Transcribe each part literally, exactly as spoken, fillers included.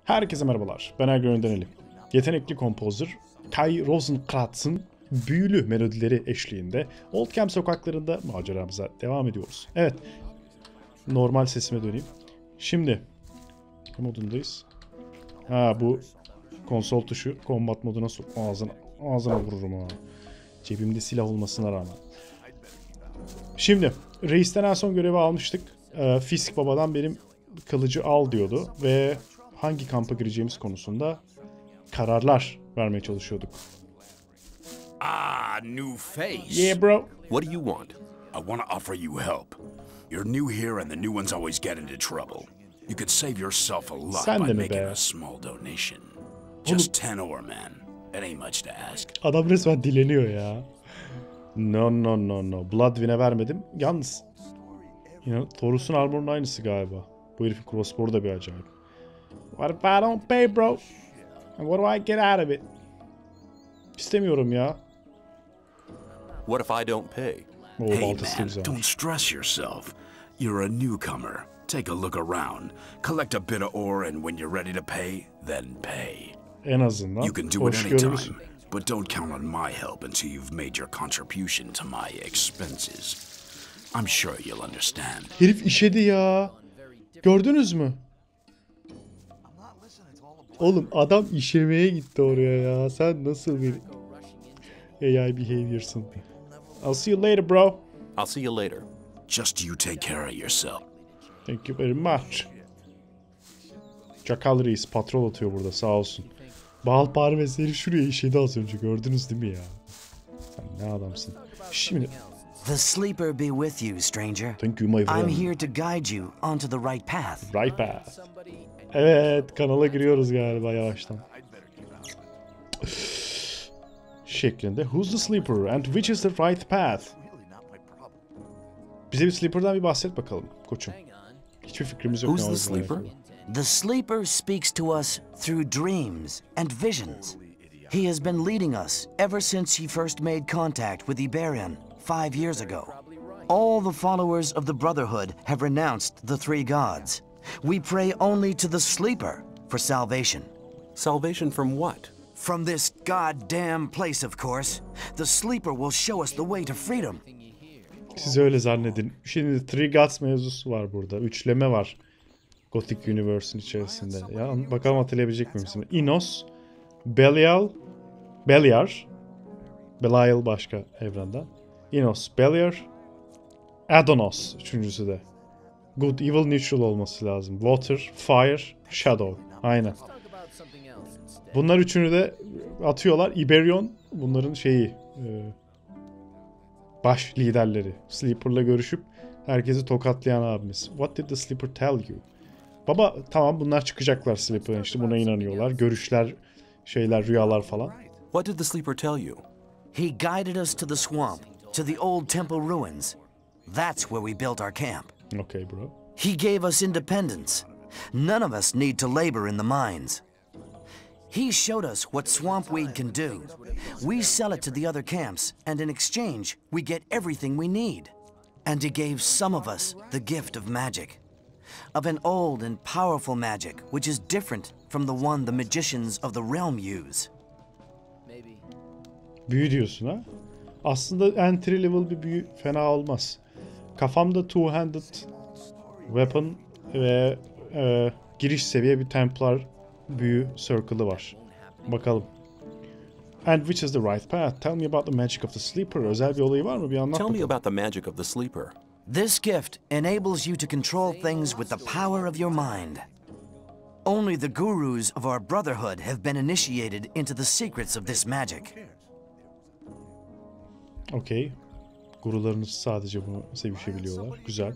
Herkese merhabalar, ben Ergün Öndeneli. Yetenekli kompozör Kai Rosenkratz'ın büyülü melodileri eşliğinde Oldcamp sokaklarında maceramıza devam ediyoruz. Evet, normal sesime döneyim. Şimdi, ne modundayız? Ha, bu konsol tuşu combat moduna sok. Ağzına, ağzına vururum ha. Cebimde silah olmasına rağmen. Şimdi, reisten en son görevi almıştık. Ee, Fisk babadan benim kılıcı al diyordu ve hangi kampa gireceğimiz konusunda kararlar vermeye çalışıyorduk. Ah, new face. Yeah, bro. What do you want? I want to offer you help. You're new here and the new ones always get into trouble. You could save yourself a lot Sen by de mi making be? a small donation. Just ten ore, man. It ain't much to ask. Adam resmen dileniyor ya. No no no no. Bloodwind'e vermedim. Yalnız yine Taurus'un armor'un aynısı galiba. Bu herifin crossbow'u da bir acayip. What if I don't pay, bro? And what do I get out of it? İstemiyorum ya. What if I don't pay? O Hey baltası da man, güzelmiş. don't stress yourself. You're a newcomer. Take a look around. Collect a bit of ore and when you're ready to pay, then pay. En azından You can do it hoş anytime, görürüz. but don't count on my help until you've made your contribution to my expenses. I'm sure you'll understand. Herif işedi ya. Gördünüz mü? Oğlum adam işemeye gitti oraya ya. Sen nasıl bir A I behavior'sın? I'll see you later, bro. I'll see you later. Just you take care of yourself. Thank you very much. Çakal Reis patrol atıyor burada, sağ olsun. Bal parvesi herif şuraya işedi az önce, gördünüz değil mi ya? Sen ne adamsın. Şimdi The sleeper be with you, stranger. thank you my I'm friend. here to guide you onto the right path. Right path. Evet, kanala giriyoruz galiba yavaştan. Şeklinde. Who's the sleeper and which is the right path? Bize bir sleeper'dan bir bahset bakalım koçum. Hiçbir fikrimiz yok. Who's ne the olduğuna sleeper? alakalı. The sleeper speaks to us through dreams and visions. He has been leading us ever since he first made contact with Iberion five years ago. All the followers of the Brotherhood have renounced the three gods. We pray only to the sleeper for salvation. Salvation from what? From this goddamn place, of course. The sleeper will show us the way to freedom. Siz öyle zannedin. Şimdi Three Gods mevzusu var burada. Üçleme var. Gothic Universe'ın içerisinde. Ya bakalım hatırlayabilecek miyim şimdi? Inos, Belial, Beliar, Belial başka evrenden. Inos, Beliar, Adonos üçüncüsü de. Good, evil, neutral olması lazım. Water, Fire, Shadow. Aynen. Bunlar üçünü de atıyorlar. Iberion bunların şeyi, e, baş liderleri. Sleeper'la görüşüp herkesi tokatlayan abimiz. What did the Sleeper tell you? Baba tamam, bunlar çıkacaklar Sleeper'ın, işte buna inanıyorlar. Görüşler, şeyler, rüyalar falan. What did the sleeper tell you? He guided us to the swamp, to the old temple ruins. That's where we built our camp. Okay bro. He gave us independence. None of us need to labor in the mines. He showed us what swamp weed can do. We sell it to the other camps, and in exchange, we get everything we need. And he gave some of us the gift of magic. Of an old and powerful magic, which is different from the one the magicians of the realm use. Büyü diyorsun ha? Aslında entry level bir büyü fena olmaz. Kafamda two-handed weapon ve e, giriş seviye bir Templar büyü circle'ı var. Bakalım. And which is the right path? Tell me about the magic of the sleeper. Özel bir olayı var mı? Bir anlat Tell me bakalım. about the magic of the sleeper. This gift enables you to control things with the power of your mind. Only the gurus of our brotherhood have been initiated into the secrets of this magic. Okay. Gurularınız sadece bunu sevişebiliyorlar. Güzel.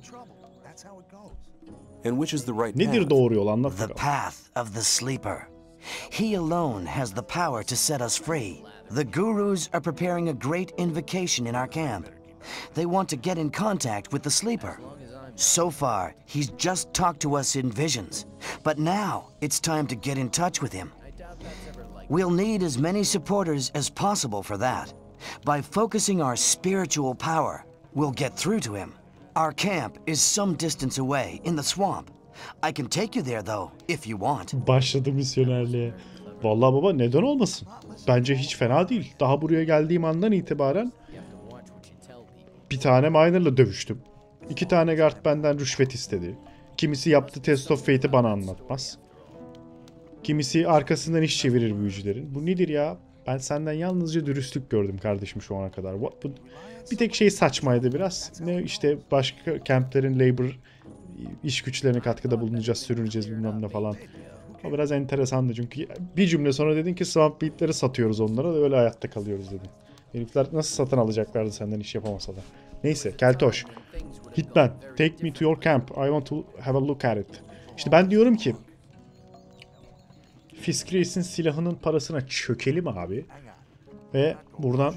And which is the right Nedir path? doğru yol? Anlat The bakalım. path of the sleeper. He alone has the power to set us free. The gurus are preparing a great invocation in our camp. They want to get in contact with the sleeper. So far, he's just talked to us in visions. But now, it's time to get in touch with him. We'll need as many supporters as possible for that. By focusing our spiritual power, we'll get through to him. Our camp is some distance away in the swamp, I can take you there though, if you want. Başladı misyonerliğe. Vallahi baba neden olmasın? Bence hiç fena değil. Daha buraya geldiğim andan itibaren bir tane miner'la dövüştüm. İki tane guard benden rüşvet istedi. Kimisi yaptı test of fate'i bana anlatmaz. Kimisi arkasından iş çevirir büyücülerin. Bu nedir ya? Ben senden yalnızca dürüstlük gördüm kardeşim şu ana kadar. Bu, bir tek şey saçmaydı biraz. Ne işte başka camplerin labor iş güçlerine katkıda bulunacağız, sürüneceğiz bilmem ne falan. O biraz enteresandı çünkü bir cümle sonra dedin ki swamp beatleri satıyoruz onlara da öyle hayatta kalıyoruz dedin. Herifler nasıl satın alacaklardı senden iş yapamasalar. Neyse Keltoş. Hitman, take me to your camp. I want to have a look at it. İşte ben diyorum ki Fisk Reis'in silahının parasına çökelim abi. Ve buradan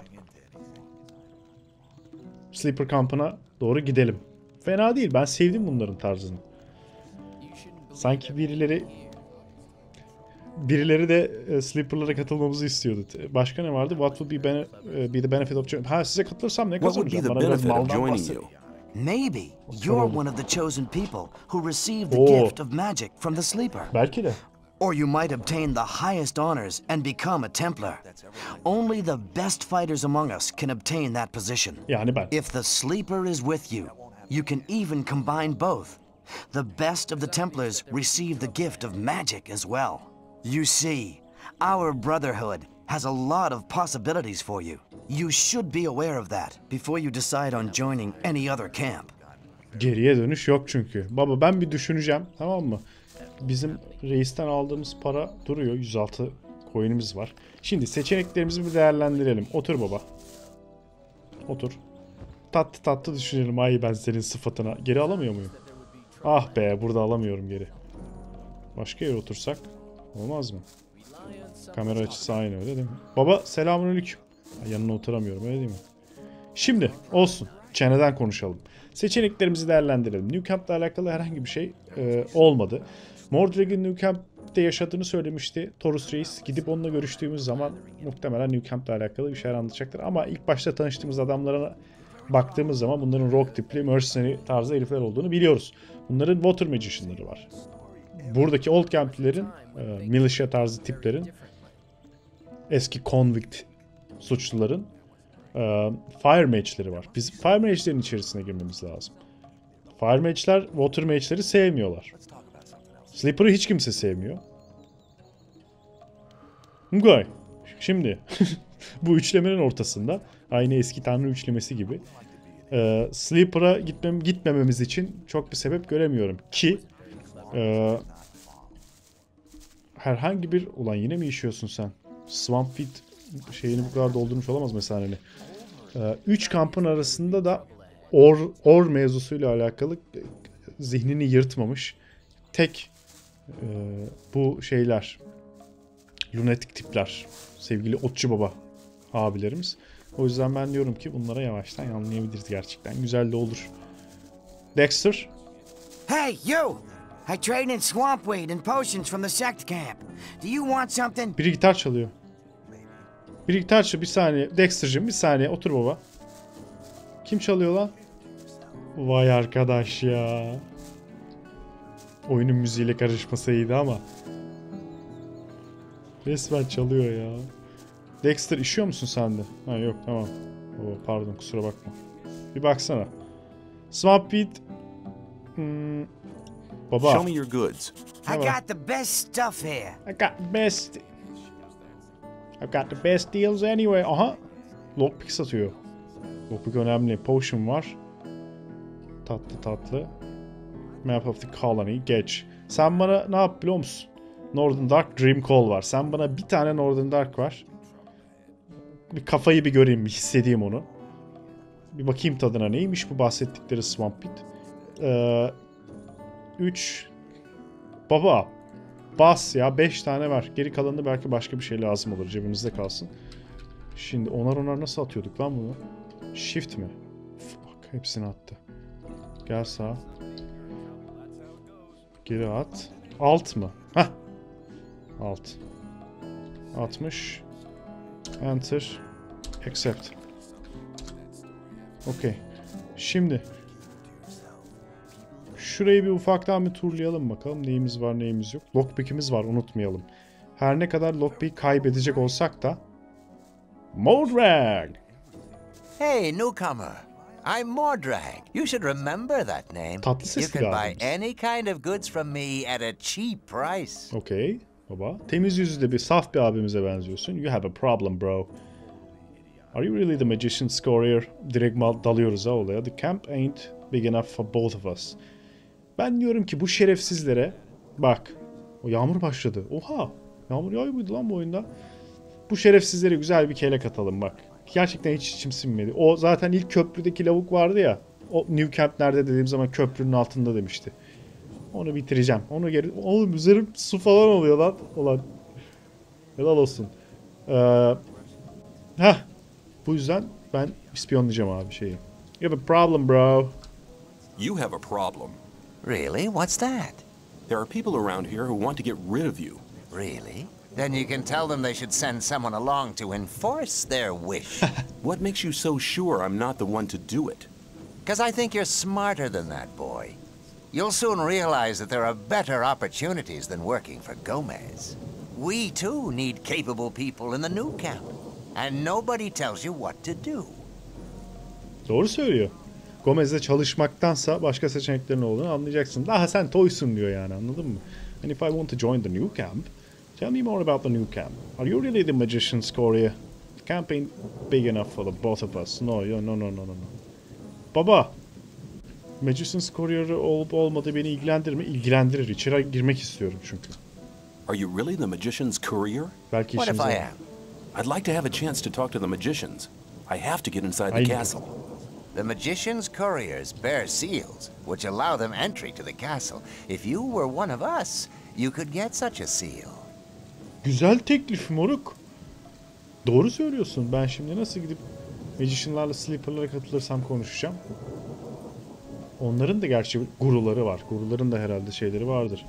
Sleeper kampına doğru gidelim. Fena değil. Ben sevdim bunların tarzını. Sanki birileri birileri de e, Sleeper'lara katılmamızı istiyordu. Başka ne vardı? What would be, bene, e, be the benefit of... Ha size katılırsam ne What would be kazanacağım? the Bana biraz benefit of maldan joining bahsedin. you? Maybe you're one of the chosen people who received the Oh. gift of magic from the Sleeper. Belki de. Or you might obtain the highest honors and become a Templar. Only the best fighters among us can obtain that position. Yani ben. If the Sleeper is with you, you can even combine both. The best of the Templars receive the gift of magic as well. You see, our brotherhood has a lot of possibilities for you. You should be aware of that before you decide on joining any other camp. Geriye dönüş yok çünkü. Baba ben bir düşüneceğim, tamam mı? Bizim reisten aldığımız para duruyor. yüz altı coin'imiz var. Şimdi seçeneklerimizi bir değerlendirelim. Otur baba. Otur. Tatlı tatlı düşünelim. Ay ben senin sıfatına. Geri alamıyor muyum? Ah be burada alamıyorum geri. Başka yere otursak olmaz mı? Kamera açısı aynı öyle değil mi? Baba selamünaleyküm. Yanına oturamıyorum öyle değil mi? Şimdi olsun. Çeneden konuşalım. Seçeneklerimizi değerlendirelim. New Camp'la alakalı herhangi bir şey e, olmadı. Mordrag'in New Camp'te yaşadığını söylemişti Taurus Reis. Gidip onunla görüştüğümüz zaman muhtemelen New Camp'la alakalı bir şeyler anlatacaktır. Ama ilk başta tanıştığımız adamlara baktığımız zaman bunların rogue tipli, mercenary tarzı herifler olduğunu biliyoruz. Bunların Water Magician'ları var. Buradaki Old Camp'lilerin, e, militia tarzı tiplerin, eski convict suçluların e, Fire Mage'leri var. Biz Fire Mage'lerin içerisine girmemiz lazım. Fire Mage'ler Water Mage'leri sevmiyorlar. Sleeper'ı hiç kimse sevmiyor. Mugay. Şimdi bu üçlemenin ortasında aynı eski tanrı üçlemesi gibi e, Sleeper'a gitmem, gitmememiz için çok bir sebep göremiyorum ki e, herhangi bir ulan yine mi işiyorsun sen? Swamp Feed şeyini bu kadar doldurmuş olamaz mesaneni. E, üç kampın arasında da or, or mevzusuyla alakalı zihnini yırtmamış tek e, bu şeyler lunatik tipler sevgili Otçu Baba abilerimiz. O yüzden ben diyorum ki bunlara yavaştan anlayabiliriz gerçekten. Güzel de olur. Dexter. Hey, you! I trade in swamp weed and potions from the sect camp. Do you want something? Biri gitar çalıyor. Biri gitar çalıyor. Bir saniye. Dexter'cığım bir saniye. Otur baba. Kim çalıyor lan? Vay arkadaş ya. Oyunun müziğiyle karışmasa iyiydi ama. Resmen çalıyor ya. Dexter işiyor musun sen de? Ha yok tamam. Oo, pardon kusura bakma. Bir baksana. Swamp Beat. Hmm. Baba. Show me your goods. I got the best stuff here. I got the best. I got the best deals anyway. Aha. Lockpick satıyor. Lockpick önemli. Potion var. Tatlı tatlı. Map of the Colony. Geç. Sen bana ne yap biliyor musun? Northern Dark Dream Call var. Sen bana bir tane Northern Dark var. Bir kafayı bir göreyim, bir hissedeyim onu. Bir bakayım tadına neymiş bu bahsettikleri Swamp Pit. Ee, üç. Baba. Bas ya. beş tane var. Geri kalanında belki başka bir şey lazım olur. Cebimizde kalsın. Şimdi onar onar nasıl atıyorduk lan bunu? Shift mi? Fuck. Hepsini attı. Gel sağa. Geri at. Alt mı? Hah. Alt. altmış. Enter. Accept. Okey. Şimdi. Şurayı bir ufaktan bir turlayalım bakalım. Neyimiz var neyimiz yok. Lockpick'imiz var unutmayalım. Her ne kadar lockpick kaybedecek olsak da. Mordrag! Hey, newcomer. I'm Mordrag. You should remember that name. Tatlı You sesli can bir buy abimiz. any kind of goods from me at a cheap price. Okey baba. Temiz yüzlü bir saf bir abimize benziyorsun. You have a problem bro. Are you really the magician's courier? Direkt mal dalıyoruz ha olaya. The camp ain't big enough for both of us. Ben diyorum ki bu şerefsizlere bak. O yağmur başladı. Oha. Yağmur yağıyor muydu lan bu oyunda? Bu şerefsizlere güzel bir kelek atalım bak. Gerçekten hiç içim sinmedi. O zaten ilk köprüdeki lavuk vardı ya. O New Camp nerede dediğim zaman köprünün altında demişti. Onu bitireceğim. Onu geri... Oğlum üzerim su falan oluyor lan. Ulan. Helal olsun. Ee, heh. Bu yüzden ben ispiyonlayacağım abi şeyi. You have a problem bro. You have a problem. Really? What's that? There are people around here who want to get rid of you. Really? Then you can tell them they should send someone along to enforce their wish. What makes you so sure I'm not the one to do it? Because I think you're smarter than that, boy. You'll soon realize that there are better opportunities than working for Gomez. We, too, need capable people in the new camp. And nobody tells you what to do. Doğru söylüyor. Gomez'le çalışmaktansa başka seçeneklerin olduğunu anlayacaksın. Daha sen toysun diyor yani anladın mı? And if I want to join the new camp, tell me more about the new camp. Are you really the magician's courier? The camp ain't big enough for the both of us. No, no, no, no, no, no. Baba, magician's courier olup olmadığı beni ilgilendirir mi? İlgilendirir. İçeri girmek istiyorum çünkü. Are you really the magician's courier? Belki What if işimize... I am? I'd like to have a chance to talk to the magicians. I have to get inside the Ay- castle. The magician's couriers bear seals, which allow them entry to the castle. If you were one of us, you could get such a seal. Güzel teklif moruk. Doğru söylüyorsun. Ben şimdi nasıl gidip magician'larla sleeper'lara katılırsam konuşacağım. Onların da gerçi guruları var. Guruların da herhalde şeyleri vardır.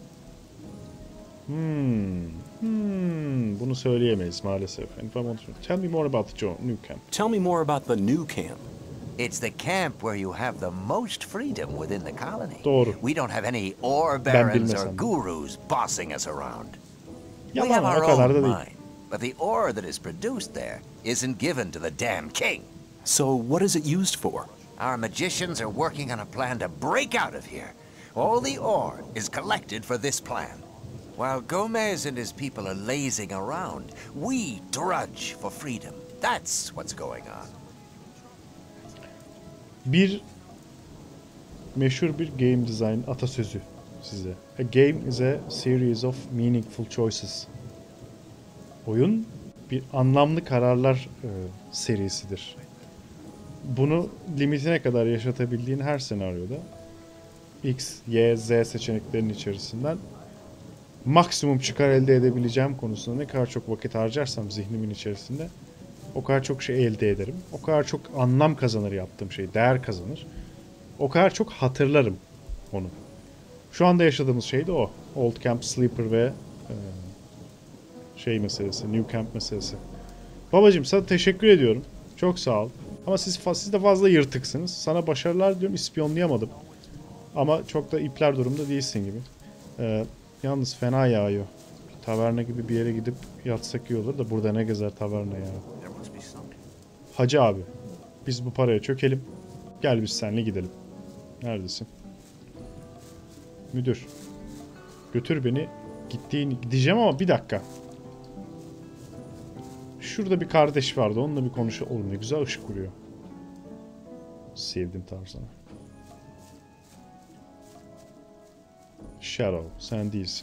Hmm. Hmm. Bunu söyleyemeyiz maalesef. And if I want to tell me more about the new camp. Tell me more about the new camp. It's the camp where you have the most freedom within the colony. Doğru. We don't have any ore barons or bilmesem de. gurus bossing us around. We Yalan have o our kadar own da değil. mine, but the ore that is produced there isn't given to the damn king. So what is it used for? Our magicians are working on a plan to break out of here. All the ore is collected for this plan. While Gomez and his people are lazing around, we drudge for freedom. That's what's going on. Bir meşhur bir game design atasözü size. A game is a series of meaningful choices. Oyun bir anlamlı kararlar e, serisidir. Bunu limitine kadar yaşatabildiğin her senaryoda X, Y, Z seçeneklerinin içerisinden maksimum çıkar elde edebileceğim konusunda ne kadar çok vakit harcarsam zihnimin içerisinde o kadar çok şey elde ederim. O kadar çok anlam kazanır yaptığım şey, değer kazanır. O kadar çok hatırlarım onu. Şu anda yaşadığımız şey de o. Old Camp Sleeper ve e, şey meselesi, New Camp meselesi. Babacım sana teşekkür ediyorum. Çok sağ ol. Ama siz, siz de fazla yırtıksınız. Sana başarılar diyorum. İspiyonlayamadım. Ama çok da ipler durumda değilsin gibi. Ee, yalnız fena yağıyor. Taverna gibi bir yere gidip yatsak iyi olur da burada ne gezer taverna ya. Hacı abi. Biz bu paraya çökelim. Gel biz seninle gidelim. Neredesin? Müdür. Götür beni. Gittiğin gideceğim ama bir dakika. Şurada bir kardeş vardı. Onunla bir konuşalım. Oğlum ne güzel ışık vuruyor. Sevdim tarzını. Shadow. Sen değilsin.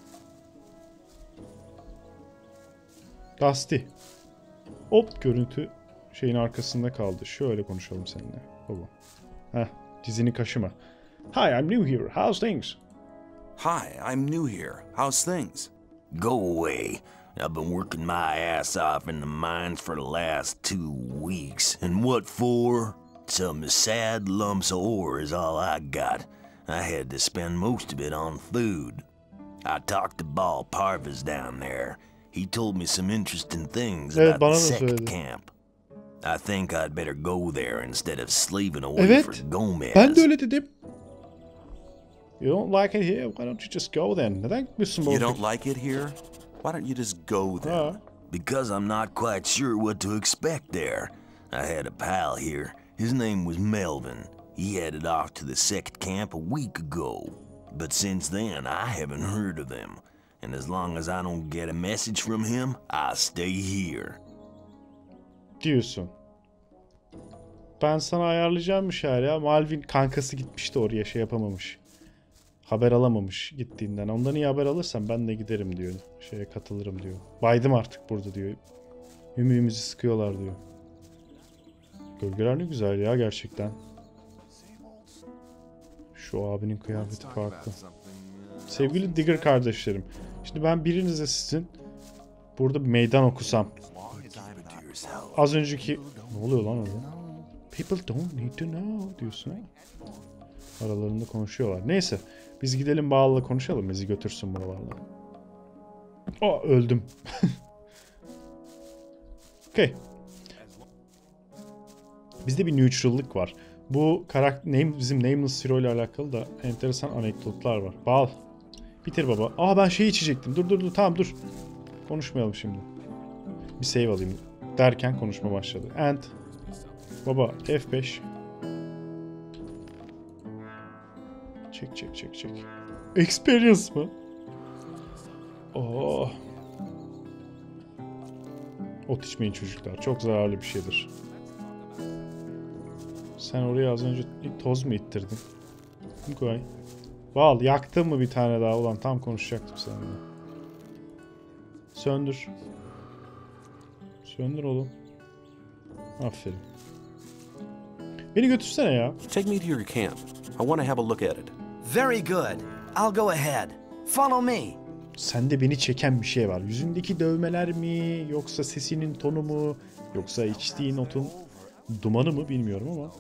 Dusty. Hop görüntü şeyin arkasında kaldı. Şöyle konuşalım seninle. Baba. Heh. Dizini kaşıma. Hi, I'm new here. How's things? Hi, I'm new here. How's things? Go away. I've been working my ass off in the mines for the last two weeks. And what for? Some sad lumps of ore is all I got. I had to spend most of it on food. I talked to Ball Parvis down there. He told me some interesting things Evet, about bana the da sect söyledi. camp. I think I'd better go there instead of slaving away Evet. for Gomez. Ben de öyle dedim. You don't like it here? Why don't you just go then? Neden gitmiyorsun bu? You don't like it here? Why don't you just go then? Ha. Because I'm not quite sure what to expect there. I had a pal here. His name was Melvin. He headed off to the sect camp a week ago. But since then, I haven't heard of him. And as long as I don't get a message from him, I'll stay here. Diyorsun. Ben sana ayarlayacağım bir şeyler ya. Malvin kankası gitmişti oraya, şey yapamamış. Haber alamamış gittiğinden. Ondan iyi haber alırsam ben de giderim diyor. Şeye katılırım diyor. Baydım artık burada diyor. Ümüğümüzü sıkıyorlar diyor. Gölgeler ne güzel ya gerçekten. Şu abinin kıyafeti farklı. Sevgili Digger kardeşlerim. Şimdi ben birinize sizin burada bir meydan okusam. Az önceki... Ne oluyor lan orada? People don't need to know diyorsun. Aralarında konuşuyorlar. Neyse. Biz gidelim Bağlı'la konuşalım. Bizi götürsün buralarla. Aa öldüm. Okay. Bizde bir neutral'lık var. Bu karakter name, bizim Nameless Hero ile alakalı da enteresan anekdotlar var. Bağl. Bitir baba. Aa ben şey içecektim. Dur dur dur tamam dur. Konuşmayalım şimdi. Bir save alayım derken konuşma başladı. And baba F beş. Çek çek çek çek. Experience mı? Oh. Ot içmeyin çocuklar. Çok zararlı bir şeydir. Sen oraya az önce toz mu ittirdin? Koy. Val yaktın mı bir tane daha? Ulan tam konuşacaktım seninle. Söndür. Söndür oğlum. Aferin. Beni götürsene ya. Take me to your camp. I want to have a look at it. Very good. I'll go ahead. Follow me. Sende beni çeken bir şey var. Yüzündeki dövmeler mi? Yoksa sesinin tonu mu? Yoksa içtiğin otun dumanı mı bilmiyorum ama.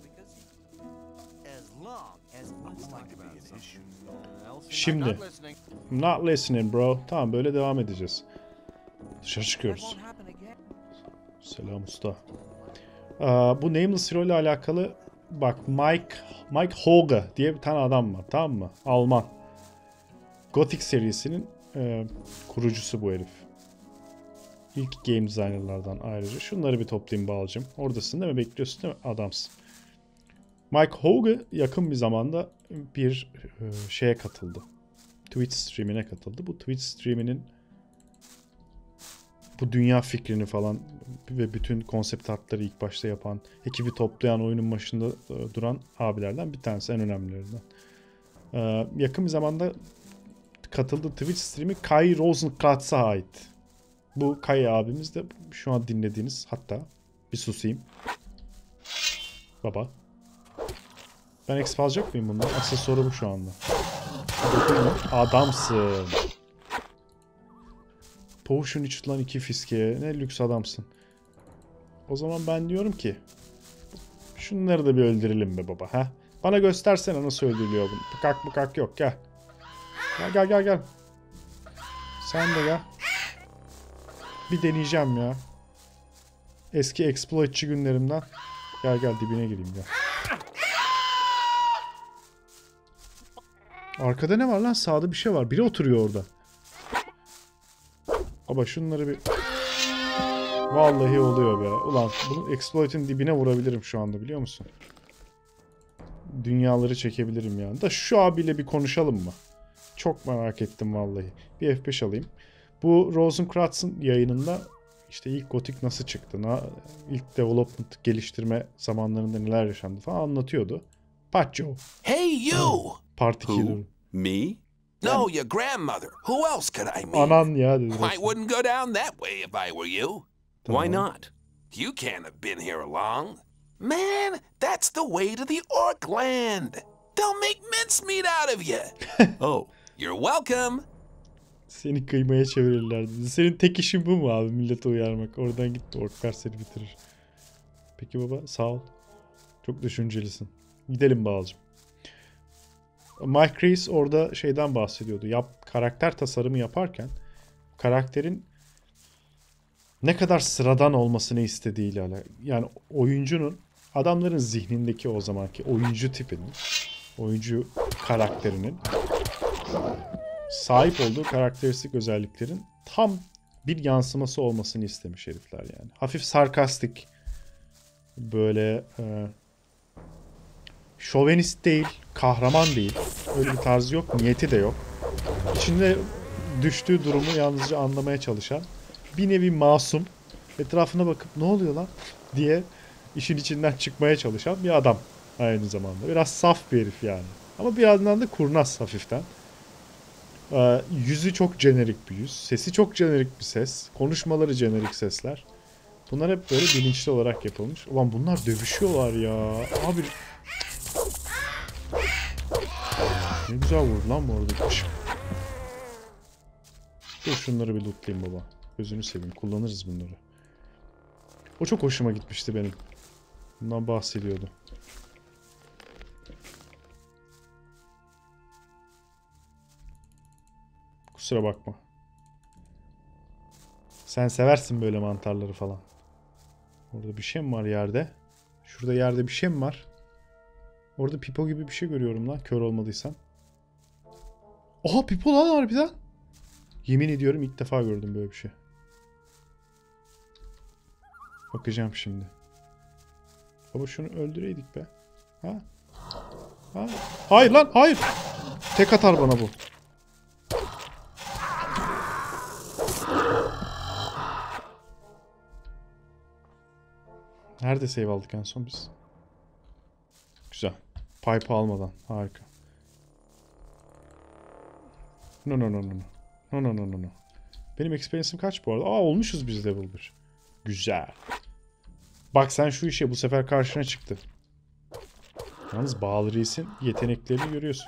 Şimdi. Not listening bro. Tamam böyle devam edeceğiz. Dışarı çıkıyoruz. Selam usta. Aa, bu Nameless Hero ile alakalı bak Mike Mike Hoge diye bir tane adam var, tamam mı? Alman. Gothic serisinin e, kurucusu bu herif. İlk game designerlardan ayrıca. Şunları bir toplayayım Balcım. Oradasın değil mi? Bekliyorsun değil mi? Adamsın. Mike Hoge yakın bir zamanda bir e, şeye katıldı. Twitch streamine katıldı. Bu Twitch streaminin bu dünya fikrini falan ve bütün konsept artları ilk başta yapan, ekibi toplayan, oyunun başında duran abilerden bir tanesi, en önemlilerinden. Ee, yakın bir zamanda katıldığı Twitch stream'i Kai Rosenkratz'a ait. Bu Kai abimiz de şu an dinlediğiniz, hatta bir susayım. Baba. Ben exp alacak mıyım bundan? Asıl soru bu şu anda. Adamsın. Potion iç lan iki fiskeye. Ne lüks adamsın. O zaman ben diyorum ki şunları da bir öldürelim be baba. Ha? Bana göstersene nasıl öldürülüyor bunu. Bıkak bıkak yok gel. Gel gel gel gel. Sen de gel. Bir deneyeceğim ya. Eski exploitçi günlerimden. Gel gel dibine gireyim gel. Arkada ne var lan? Sağda bir şey var. Biri oturuyor orada. Baba şunları bir... Vallahi oluyor be. Ulan bunu exploit'in dibine vurabilirim şu anda biliyor musun? Dünyaları çekebilirim yani. Da şu abiyle bir konuşalım mı? Çok merak ettim vallahi. Bir F beş alayım. Bu Rosenkratz'ın yayınında işte ilk Gothic nasıl çıktı, ilk development geliştirme zamanlarında neler yaşandı falan anlatıyordu. Pacho. Hey you! Parti Who? killer. Me? No, your grandmother. Who else could I mean? Anan ya dedi. I wouldn't go down that way if I were you. Why not? You can't have been here long. Man, that's the way to the orc land. They'll make mincemeat out of you. Oh. You're welcome. Seni kıymaya çevirirler dedi. Senin tek işin bu mu abi? Milleti uyarmak. Oradan git, orklar seni bitirir. Peki baba sağ ol. Çok düşüncelisin. Gidelim Bağcım. Mike Reis orada şeyden bahsediyordu. Yap, karakter tasarımı yaparken karakterin ne kadar sıradan olmasını istediğiyle alakalı. Yani oyuncunun, adamların zihnindeki o zamanki oyuncu tipinin, oyuncu karakterinin sahip olduğu karakteristik özelliklerin tam bir yansıması olmasını istemiş herifler yani. Hafif sarkastik, böyle e, şovenist değil, kahraman değil. Öyle bir tarzı yok, niyeti de yok. İçinde düştüğü durumu yalnızca anlamaya çalışan, bir nevi masum, etrafına bakıp ne oluyor lan diye işin içinden çıkmaya çalışan bir adam aynı zamanda. Biraz saf bir herif yani. Ama bir yandan da kurnaz hafiften. Ee, yüzü çok jenerik bir yüz. Sesi çok jenerik bir ses. Konuşmaları jenerik sesler. Bunlar hep böyle bilinçli olarak yapılmış. Ulan bunlar dövüşüyorlar ya. Abi. Ne güzel vurdu lan bu arada. Dur şunları bir lootlayayım baba. Gözünü seveyim. Kullanırız bunları. O çok hoşuma gitmişti benim. Bundan bahsediyordu. Kusura bakma. Sen seversin böyle mantarları falan. Orada bir şey mi var yerde? Şurada yerde bir şey mi var? Orada pipo gibi bir şey görüyorum lan. Kör olmadıysam. Oha, pipo lan harbiden. Yemin ediyorum ilk defa gördüm böyle bir şey. Bakacağım şimdi. Baba şunu öldüreydik be. Ha? Ha? Hayır lan, hayır. Tek atar bana bu. Nerede save aldık en son biz? Güzel. Pipe almadan. Harika. No no no no no. No no no no no. Benim experience'im kaç bu arada? Aa, olmuşuz biz level bir. Güzel. Bak sen şu işe, bu sefer karşına çıktı. Yalnız Bağlı Reis'in yeteneklerini görüyorsun.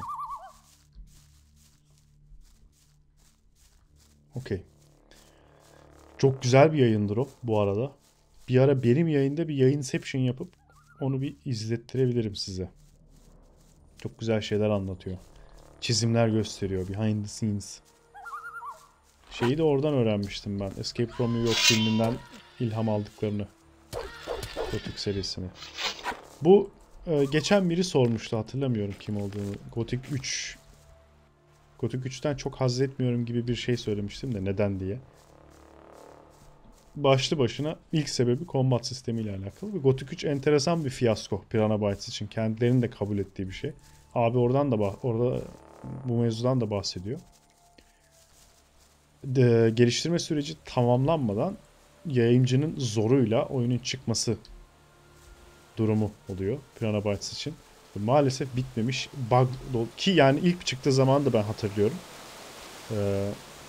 Okey. Çok güzel bir yayındır o bu arada. Bir ara benim yayında bir yayınception yapıp onu bir izlettirebilirim size. Çok güzel şeyler anlatıyor. Çizimler gösteriyor. Behind the scenes. Şeyi de oradan öğrenmiştim ben. Escape from New York filminden ilham aldıklarını. Gothic serisini. Bu e, geçen biri sormuştu. Hatırlamıyorum kim olduğunu. Gothic üç. Gothic üçten çok haz etmiyorum gibi bir şey söylemiştim de neden diye. Başlı başına ilk sebebi combat sistemiyle alakalı. Ve Gothic üç enteresan bir fiyasko Piranha Bytes için. Kendilerinin de kabul ettiği bir şey. Abi oradan da orada bu mevzudan da bahsediyor. De, geliştirme süreci tamamlanmadan yayıncının zoruyla oyunun çıkması durumu oluyor Piranha Bytes için. Maalesef bitmemiş bug ki yani ilk çıktığı zaman da ben hatırlıyorum. Ee,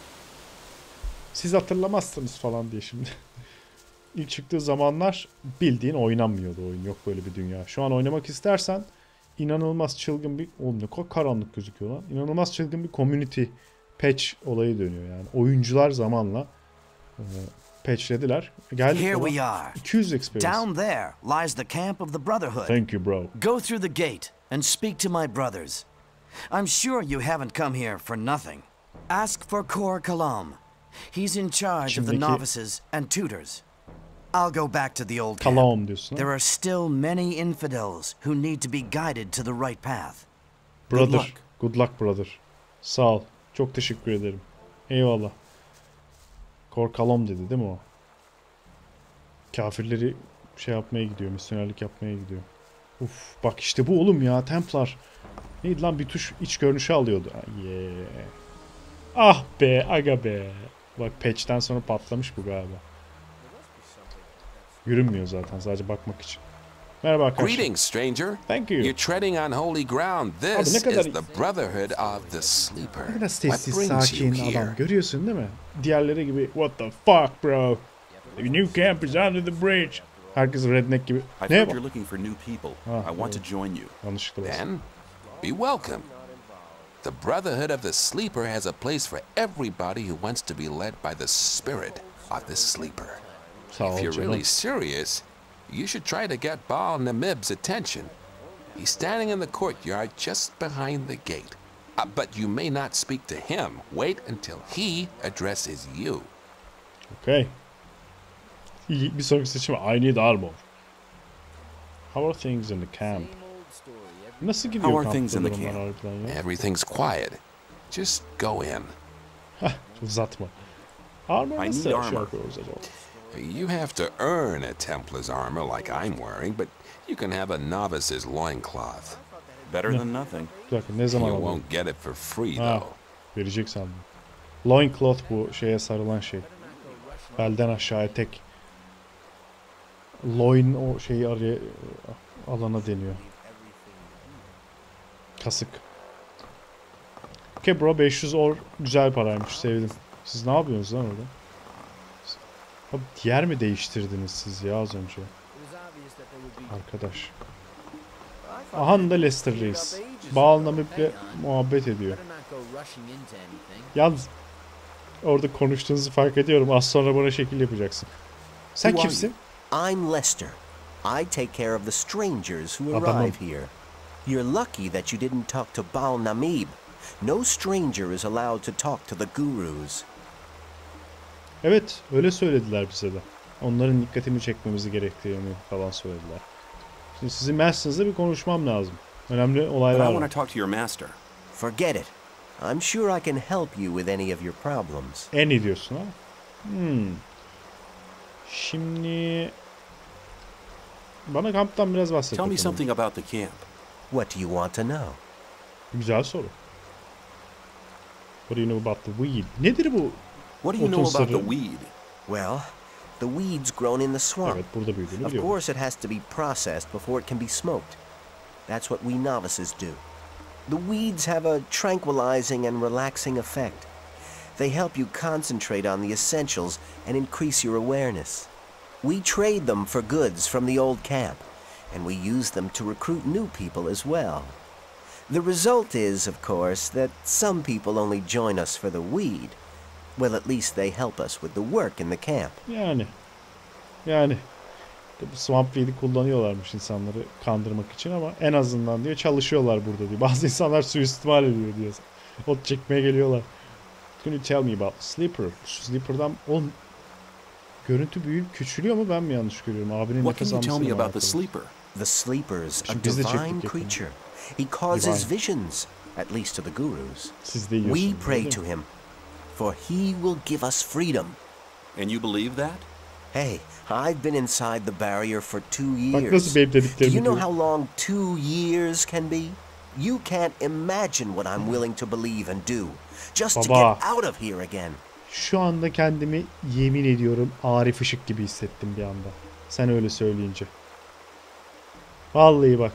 siz hatırlamazsınız falan diye şimdi. İlk çıktığı zamanlar bildiğin oynanmıyordu oyun. Yok böyle bir dünya. Şu an oynamak istersen inanılmaz çılgın bir... Oğlum ne kadar karanlık gözüküyor lan. İnanılmaz çılgın bir community patch olayı dönüyor yani. Oyuncular zamanla e, patchlediler. Geldik Here we are. iki yüz experience. Down there lies the camp of the Brotherhood. Thank you bro. Go through the gate and speak to my brothers. I'm sure you haven't come here for nothing. Ask for Kor Kalam. He's in charge of the Şimdiki- novices and tutors. I'll go back to the old camp. Kalam diyorsun. There are still many infidels who need to be guided to the right path. Brother. Good luck. Good luck brother. Sağ ol. Çok teşekkür ederim. Eyvallah. Korkalom dedi değil mi o? Kafirleri şey yapmaya gidiyor. Misyonerlik yapmaya gidiyor. Uf, bak işte bu oğlum ya. Templar. Neydi lan, bir tuş iç görünüşü alıyordu. Ah, yeah. Ah be aga be. Bak patch'ten sonra patlamış bu galiba. Yürünmüyor zaten, sadece bakmak için. Merhaba arkadaşlar. Greetings, stranger. Thank you. You're treading on holy ground. Abi This ne kadar- is the Brotherhood of the Sleeper. Ne kadar What sessiz, brings you sakin here? adam. Görüyorsun değil mi? Diğerleri gibi what the fuck bro. The new camp is under the bridge. Herkes redneck gibi. I've Ne heard bu? you're looking for new people. Ah, I want to join you. Yanlışlıkla bastım. Then, be welcome. The Brotherhood of the Sleeper has a place for everybody who wants to be led by the spirit of the Sleeper. Sağ ol If you're canım. really serious, you should try to get Baal Namib's attention. He's standing in the courtyard just behind the gate. Uh, but you may not speak to him. Wait until he addresses you. Okay. İyi, bir sonraki seçim. I need armor. How are things in the camp? Nasıl gidiyor How are kampta things in the durumlar camp? harbiden ya? Everything's quiet. Just go in. Uzatma. Armor I nasıl need şey armor. yapıyoruz acaba? You have to earn a Templar's armor like I'm wearing, but you can have a novice's loincloth. Better than nothing. Bir dakika ne zaman You alalım? won't get it for free, Ha, though. verecek sandım. Loincloth bu şeye sarılan şey. Belden aşağıya tek. Loin o şeyi araya alana deniyor. Kasık. Okay bro, beş yüz or güzel paraymış, sevdim. Siz ne yapıyorsunuz lan orada? Abi yer mi değiştirdiniz siz ya az önce? Arkadaş. Aha da Lester Reis. Bağlı Namib'le muhabbet ediyor. Yalnız orada konuştuğunuzu fark ediyorum. Az sonra bana şekil yapacaksın. Sen Who are kimsin? I'm Lester. I take care of the strangers who Adamım. arrive here. You're lucky that you didn't talk to Baal Namib. No stranger is allowed to talk to the gurus. Evet, öyle söylediler bize de. Onların dikkatimi çekmemizi gerektiğini falan söylediler. Şimdi sizin Masters'la bir konuşmam lazım. Önemli But I olaylar want to var. talk to your master. Forget it. I'm sure I can help you with any of your problems. En iyi diyorsun ha? Hmm. Şimdi... Bana kamptan biraz bahset Tell me bakalım. something about the camp. What do you want to know? Güzel soru. What do you know about the weed? Nedir bu? What do you know about the Otosları. weed? Well, the weeds grown in the swamp. Evet, burada büyüdüğünü Of biliyorum. course, it has to be processed before it can be smoked. That's what we novices do. The weeds have a tranquilizing and relaxing effect. They help you concentrate on the essentials and increase your awareness. We trade them for goods from the old camp, and we use them to recruit new people as well. The result is, of course, that some people only join us for the weed. Well, at least they help us with the work in the camp. Yani. Yani. Bu swamp weed'i kullanıyorlarmış insanları kandırmak için ama en azından diyor çalışıyorlar burada diyor. Bazı insanlar suistimal ediyor diyor. Ot çekmeye geliyorlar. Can you tell me about Sleeper? Şu Sleeper'dan on görüntü büyüyüp küçülüyor mu, ben mi yanlış görüyorum? Abinin What can nefes you tell me almasıyla mı about the alakalı? sleeper? The Sleeper's a Şimdi biz de çektik divine yakında. creature. He causes Divine. visions, at least to the gurus. Siz de We yiyorsunuz. pray değil to mi? him, for he will give us freedom. And you believe that? Hey, I've been inside the barrier for two Bak years. nasıl benim Do dediklerimi you know diyor. how long two years can be? You can't imagine what I'm willing to believe and do, just to Baba. get out of here again. Şu anda kendimi yemin ediyorum Arif Işık gibi hissettim bir anda. Sen öyle söyleyince. Vallahi bak.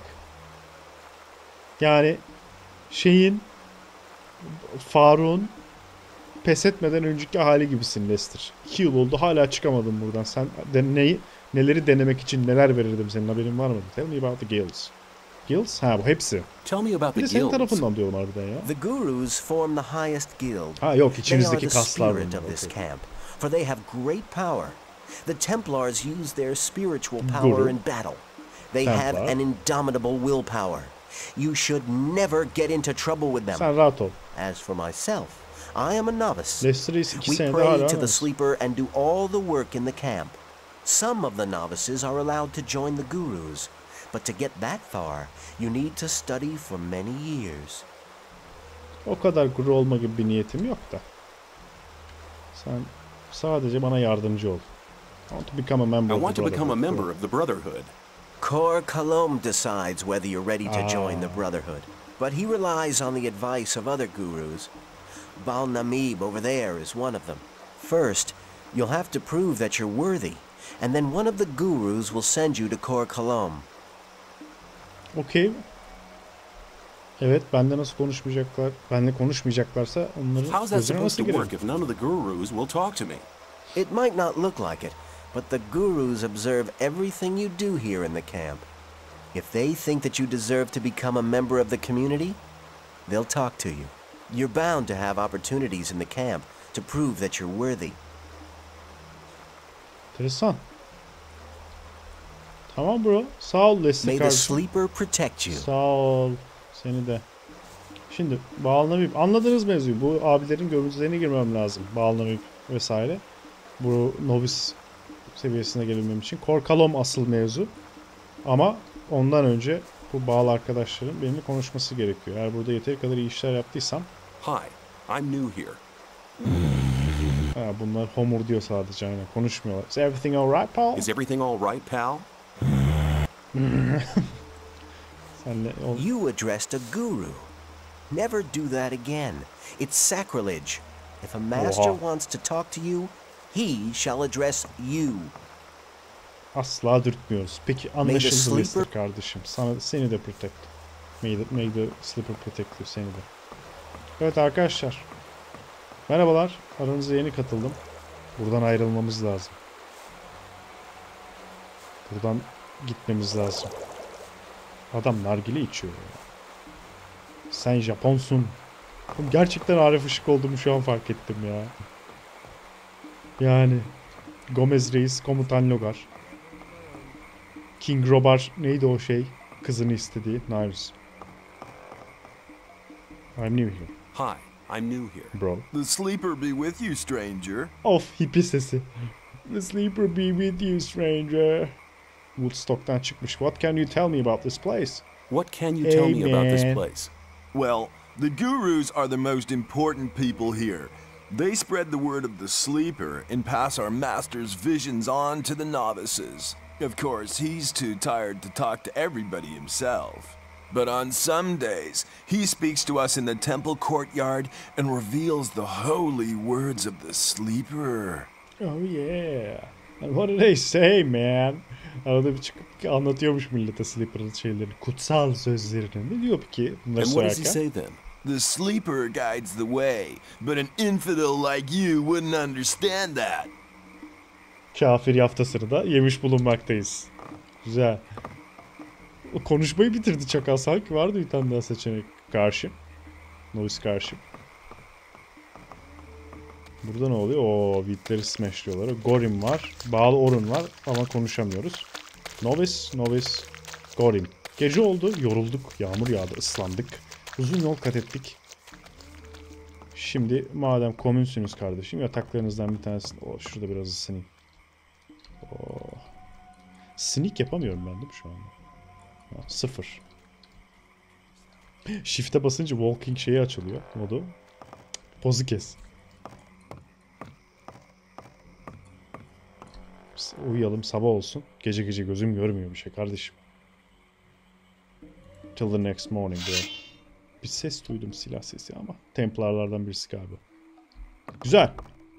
Yani şeyin Faruk'un pes etmeden önceki hali gibisin Lester. İki yıl oldu hala çıkamadın buradan. Sen de neyi, neleri denemek için neler verirdim, senin haberin var mı? Tell me about the guilds. Guilds? Ha bu hepsi. Tell me about Bir the de senin guilds. tarafından diyorum harbiden ya. The gurus form the highest guild. Ha yok, They are içinizdeki the kaslar spirit bunlar. of this Okey. camp, for they have great power. The Templars use their spiritual power Guru. in battle. They have Templar. an indomitable willpower. You should never get into trouble with them. Sen rahat ol. As for myself, I am a novice. Lester Reis iki We senede pray hala to the var. sleeper and do all the work in the camp. Some of the novices are allowed to join the gurus, but to get that far, you need to study for many years. O kadar guru olma gibi bir niyetim yok da. Sen sadece bana yardımcı ol. I want to become a member I of want the to become a Brotherhood. member of the Brotherhood. Kor Kalom decides whether you're ready to join the Ah. Brotherhood, but he relies on the advice of other gurus. Baal Namib over there is one of them. First, you'll have to prove that you're worthy, and then one of the gurus will send you to Kor Kalom. Okey. Evet, bende nasıl konuşmayacaklar, benle konuşmayacaklarsa onların How's that gözüne supposed nasıl to girelim? work if none of the gurus will talk to me? It might not look like it, but the gurus observe everything you do here in the camp. If they think that you deserve to become a member of the community, they'll talk to you. You're bound to have opportunities in the camp to prove that you're worthy. Enteresan. Tamam bro. Sağ ol Lester May the kardeşim. sleeper protect you. Sağ ol. Seni de. Şimdi bağlanmayıp anladınız mevzuyu. Bu abilerin görüntülerine girmem lazım. Bağlanmayıp vesaire. Bu novice seviyesine gelebilmem için. Korkalom asıl mevzu. Ama ondan önce bu bağlı arkadaşların benimle konuşması gerekiyor. Eğer burada yeteri kadar iyi işler yaptıysam Hi, I'm new here. Ha, bunlar homur diyor sadece, aynen konuşmuyorlar. Is everything alright, Paul? Is everything all right, pal? Senle ol- You addressed a guru. Never do that again. It's sacrilege. If a master Oha. wants to talk to you, he shall address you. Asla dürtmüyoruz. Peki anlaşıldı sleeper- Lister kardeşim. Sana, seni de protect. May the, may the sleeper protect you, seni de. Evet arkadaşlar. Merhabalar. Aranıza yeni katıldım. Buradan ayrılmamız lazım. Buradan gitmemiz lazım. Adam nargile içiyor ya. Sen Japonsun. Oğlum gerçekten Arif Işık olduğumu şu an fark ettim ya. Yani Gomez Reis, Komutan Logar. King Robar neydi o şey? Kızını istediği. Nyrus. I'm new here, Hi, I'm new here. bro. The sleeper be with you, stranger. Of, hippie sesi. The sleeper be with you, stranger. Woodstock'tan çıkmış. What can you tell me about this place? What can you tell Hey, me about this man. place? Well, the gurus are the most important people here. They spread the word of the sleeper and pass our master's visions on to the novices. Of course, he's too tired to talk to everybody himself. But on some days, he speaks to us in the temple courtyard and reveals the holy words of the sleeper. Oh yeah. And what do they say, man? Arada bir çıkıp anlatıyormuş millete Sleeper'ın şeylerini, kutsal sözlerini. Ne diyor peki bunları And what does he söylerken? say then? The sleeper guides the way, but an infidel like you wouldn't understand that. Kafir yaftasını da yemiş bulunmaktayız. Güzel. O konuşmayı bitirdi çakal. Sanki vardı bir tane daha seçenek. Karşı. Noise karşı. Burada ne oluyor? Oo, Wheat'leri smashliyorlar. Gorim var. Bağlı Orun var ama konuşamıyoruz. Novice, Novice, Gorim. Gece oldu. Yorulduk. Yağmur yağdı. Islandık. Uzun yol kat ettik. Şimdi madem komünsünüz kardeşim, yataklarınızdan bir tanesini... Oo, şurada biraz ısınayım. Oo. Sneak yapamıyorum ben değil mi şu anda? Ha, sıfır. Shift'e basınca walking şeyi açılıyor modu. Pozu kes. Biz uyuyalım, sabah olsun. Gece gece gözüm görmüyor bir şey kardeşim. Till the next morning bro. Bir ses duydum, silah sesi ama. Templarlardan birisi galiba. Güzel.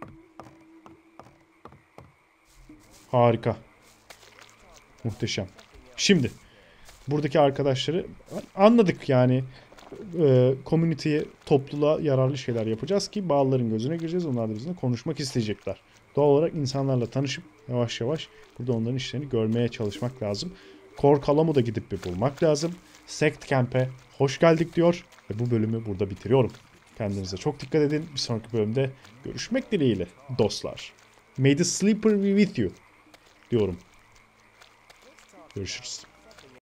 Harika. Muhteşem. Şimdi buradaki arkadaşları anladık yani. E, community'ye, topluluğa yararlı şeyler yapacağız ki bağlıların gözüne gireceğiz. Onlar da bizimle konuşmak isteyecekler. Doğal olarak insanlarla tanışıp yavaş yavaş burada onların işlerini görmeye çalışmak lazım. Kor Kalamu'da gidip bir bulmak lazım. Sect Camp'e hoş geldik diyor ve bu bölümü burada bitiriyorum. Kendinize çok dikkat edin. Bir sonraki bölümde görüşmek dileğiyle dostlar. May the sleeper be with you diyorum. Görüşürüz.